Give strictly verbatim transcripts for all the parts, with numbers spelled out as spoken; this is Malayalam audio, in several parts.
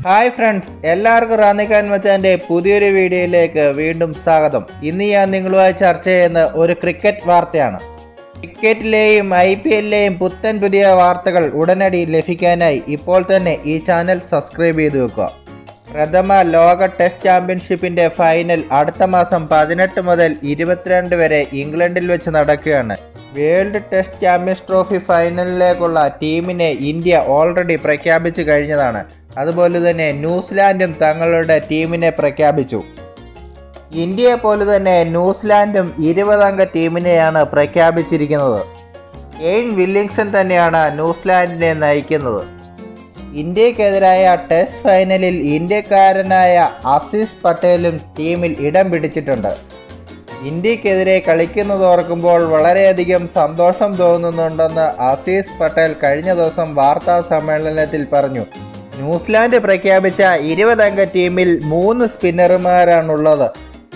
ഹായ് ഫ്രണ്ട്സ്, എല്ലാവർക്കും റാന്നിക്കാൻ മച്ചാൻ്റെ പുതിയൊരു വീഡിയോയിലേക്ക് വീണ്ടും സ്വാഗതം. ഇന്ന് ഞാൻ നിങ്ങളുമായി ചർച്ച ചെയ്യുന്ന ഒരു ക്രിക്കറ്റ് വാർത്തയാണ്. ക്രിക്കറ്റിലെയും ഐ പി എല്ലിലെയും പുത്തൻ പുതിയ വാർത്തകൾ ഉടനടി ലഭിക്കാനായി ഇപ്പോൾ തന്നെ ഈ ചാനൽ സബ്സ്ക്രൈബ് ചെയ്തു വെക്കുക. പ്രഥമ ലോക ടെസ്റ്റ് ചാമ്പ്യൻഷിപ്പിൻ്റെ ഫൈനൽ അടുത്ത മാസം പതിനെട്ട് മുതൽ ഇരുപത്തിരണ്ട് വരെ ഇംഗ്ലണ്ടിൽ വെച്ച് നടക്കുകയാണ്. വേൾഡ് ടെസ്റ്റ് ചാമ്പ്യൻസ് ട്രോഫി ഫൈനലിലേക്കുള്ള ടീമിനെ ഇന്ത്യ ഓൾറെഡി പ്രഖ്യാപിച്ചു കഴിഞ്ഞതാണ്. അതുപോലെ തന്നെ ന്യൂസിലാൻഡും തങ്ങളുടെ ടീമിനെ പ്രഖ്യാപിച്ചു. ഇന്ത്യയെ പോലെ തന്നെ ന്യൂസിലാൻഡും ഇരുപതംഗ ടീമിനെയാണ് പ്രഖ്യാപിച്ചിരിക്കുന്നത്. കെയ്ൻ വില്ലിംഗ്സൺ തന്നെയാണ് ന്യൂസിലാൻഡിനെ നയിക്കുന്നത്. ഇന്ത്യക്കെതിരായ ടെസ്റ്റ് ഫൈനലിൽ ഇന്ത്യക്കാരനായ ആസീസ് പട്ടേലും ടീമിൽ ഇടം പിടിച്ചിട്ടുണ്ട്. ഇന്ത്യക്കെതിരെ കളിക്കുന്നത് ഓർക്കുമ്പോൾ വളരെയധികം സന്തോഷം തോന്നുന്നുണ്ടെന്ന് ആസീസ് പട്ടേൽ കഴിഞ്ഞ ദിവസം വാർത്താ സമ്മേളനത്തിൽ പറഞ്ഞു. ന്യൂസിലാൻഡ് പ്രഖ്യാപിച്ച ഇരുപതംഗ ടീമിൽ മൂന്ന് സ്പിന്നർമാരാണുള്ളത്.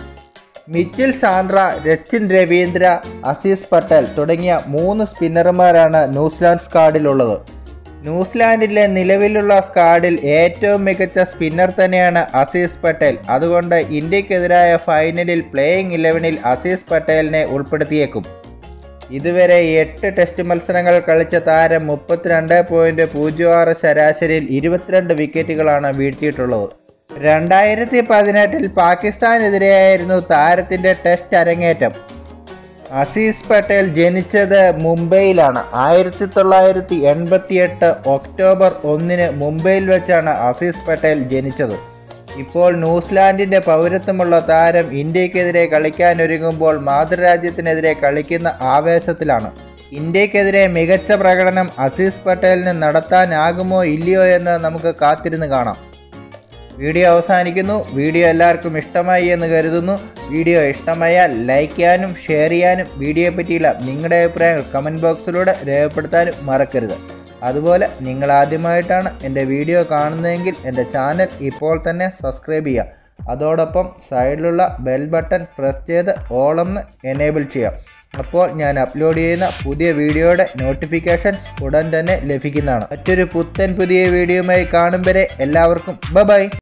മിച്ചിൽ സാൻഡ്ര, രച്ചിൻ രവീന്ദ്ര, ആസീസ് പട്ടേൽ തുടങ്ങിയ മൂന്ന് സ്പിന്നർമാരാണ് ന്യൂസിലാൻഡ് സ്ക്വാഡിലുള്ളത്. ന്യൂസിലാൻഡിലെ നിലവിലുള്ള സ്ക്വാഡിൽ ഏറ്റവും മികച്ച സ്പിന്നർ തന്നെയാണ് ആസീസ് പട്ടേൽ. അതുകൊണ്ട് ഇന്ത്യക്കെതിരായ ഫൈനലിൽ പ്ലേയിങ് ഇലവനിൽ ആസീസ് പട്ടേലിനെ ഉൾപ്പെടുത്തിയേക്കും. ഇതുവരെ എട്ട് ടെസ്റ്റ് മത്സരങ്ങൾ കളിച്ച താരം മുപ്പത്തിരണ്ട് പോയിൻറ്റ് പൂജ്യം ആറ് ശരാശരിയിൽ ഇരുപത്തിരണ്ട് വിക്കറ്റുകളാണ് വീഴ്ത്തിയിട്ടുള്ളത്. രണ്ടായിരത്തി പതിനെട്ടിൽ പാകിസ്ഥാനെതിരെയായിരുന്നു താരത്തിൻ്റെ ടെസ്റ്റ് അരങ്ങേറ്റം. ആസീസ് പട്ടേൽ ജനിച്ചത് മുംബൈയിലാണ്. ആയിരത്തി തൊള്ളായിരത്തി എൺപത്തി എട്ട് ഒക്ടോബർ ഒന്നിന് മുംബൈയിൽ വെച്ചാണ് ആസീസ് പട്ടേൽ ജനിച്ചത്. ഇപ്പോൾ ന്യൂസിലാൻഡിൻ്റെ പൗരത്വമുള്ള താരം ഇന്ത്യക്കെതിരെ കളിക്കാനൊരുങ്ങുമ്പോൾ മാതൃരാജ്യത്തിനെതിരെ കളിക്കുന്ന ആവേശത്തിലാണ്. ഇന്ത്യക്കെതിരെ മികച്ച പ്രകടനം ആസീസ് പട്ടേലിന് നടത്താനാകുമോ ഇല്ലയോ എന്ന് നമുക്ക് കാത്തിരുന്ന് കാണാം. വീഡിയോ അവസാനിക്കുന്നു. വീഡിയോ എല്ലാവർക്കും ഇഷ്ടമായി എന്ന് കരുതുന്നു. വീഡിയോ ഇഷ്ടമായാൽ ലൈക്ക് ചെയ്യാനും ഷെയർ ചെയ്യാനും വീഡിയോയെ പറ്റിയുള്ള നിങ്ങളുടെ അഭിപ്രായങ്ങൾ കമൻറ്റ് ബോക്സിലൂടെ രേഖപ്പെടുത്താനും മറക്കരുത്. അതുപോലെ നിങ്ങൾ ആദ്യമായിട്ടാണ് എൻ്റെ വീഡിയോ കാണുന്നതെങ്കിൽ എൻ്റെ ചാനൽ ഇപ്പോൾ തന്നെ സബ്സ്ക്രൈബ് ചെയ്യുക. അതോടൊപ്പം സൈഡിലുള്ള ബെൽ ബട്ടൺ പ്രസ് ചെയ്ത് ഓളെന്ന് എനേബിൾ ചെയ്യാം. അപ്പോൾ ഞാൻ അപ്ലോഡ് ചെയ്യുന്ന പുതിയ വീഡിയോയുടെ നോട്ടിഫിക്കേഷൻസ് ഉടൻ തന്നെ ലഭിക്കുന്നതാണ്. മറ്റൊരു പുത്തൻ പുതിയ വീഡിയോയുമായി കാണും വരെ എല്ലാവർക്കും ബൈ ബൈ.